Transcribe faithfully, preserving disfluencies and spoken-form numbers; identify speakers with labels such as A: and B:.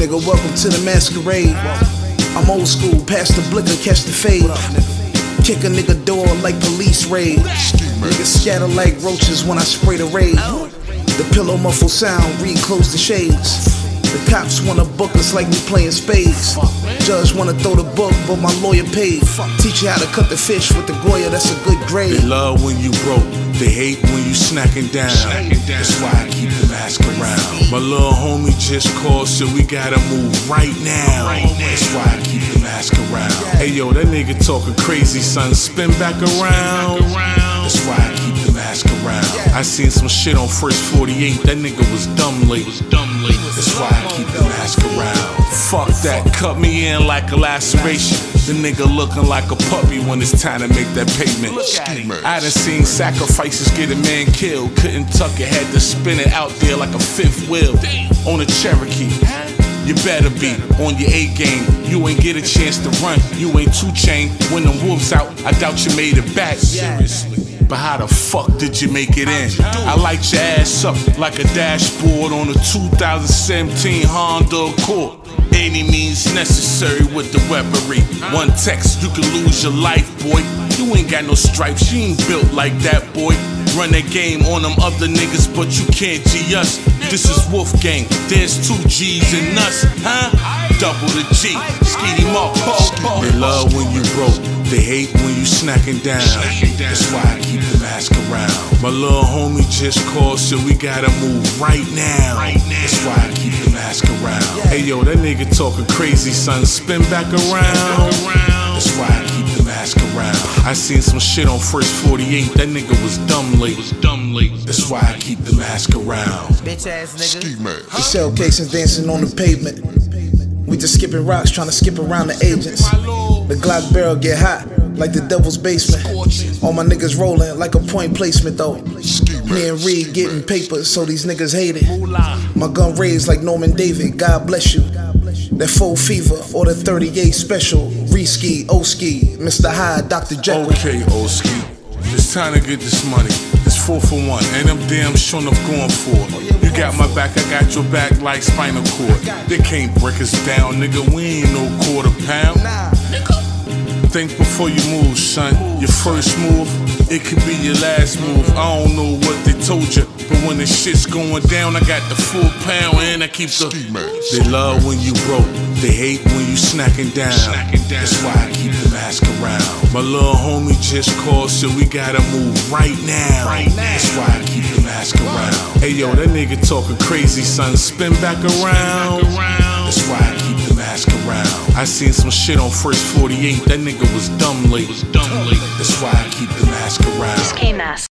A: Nigga, welcome to the masquerade. I'm old school, pass the blicker, catch the fade. Kick a nigga door like police raid. Niggas scatter like roaches when I spray the raid. The pillow muffle sound, read close the shades. The cops wanna book us like we playing spades. Judge wanna throw the book, but my lawyer paid. Teach you how to cut the fish with the Goya, that's a good grade.
B: They love when you broke, they hate when you snacking down. That's why I keep the mask around. My little homie just called, so we gotta move right now. That's why I keep the mask around. Hey yo, that nigga talking crazy, son, spin back around. That's why I keep the mask around. I seen some shit on First forty-eight, that nigga was dumb late. That's why I keep the mask around. Fuck that, cut me in like a laceration. The nigga looking like a puppy when it's time to make that payment. I done seen sacrifices get a man killed. Couldn't tuck it, had to spin it out there like a fifth wheel on a Cherokee. You better be on your A game. You ain't get a chance to run. You ain't two chain. When them wolves out, I doubt you made it back. Seriously. But how the fuck did you make it in? I light your ass up like a dashboard on a two thousand seventeen Honda Accord. Any means necessary with the weaponry. One text, you can lose your life, boy. You ain't got no stripes, you ain't built like that, boy. Run that game on them other niggas, but you can't G us. This is Wolfgang, there's two G's in us, huh? Double the G, skinny mark, po, They love when you broke, they hate when you snacking down. That's why I keep the mask around. My little homie just called, so we gotta move right now. That's why I keep the mask around. Hey yo, that nigga talking crazy, son, spin back around. That's why I keep the mask around. I seen some shit on First forty-eight, that nigga was dumb late. That's why I keep the mask around.
C: Bitch ass nigga.
A: The shell casings dancing on the pavement. We just skipping rocks, trying to skip around the agents. The Glock barrel get hot, like the devil's basement. All my niggas rolling like a point placement though. Me and Reed getting papers, so these niggas hate it. My gun raised like Norman David, God bless you. That full fever or the thirty-eight special. Reski, Oski, Mister Hyde, Doctor Jekyll.
B: Okay, Oski, it's time to get this money. It's four for one, and I'm damn sure enough going for it. You got my back, I got your back like spinal cord. They can't break us down, nigga, we ain't no quarter pound. Think before you move, son. Your first move, it could be your last move. I don't know what they told you, but when the shit's going down, I got the full pound and I keep the. They love when you broke, they hate when you snacking down. That's why I keep the mask around. My little homie just called, so we gotta move right now. That's why I keep the mask around. Hey yo, that nigga talking crazy, son, spin back around. That's why I keep the mask around. I seen some shit on First forty-eight, that nigga was dumb late. That's why I keep the mask around.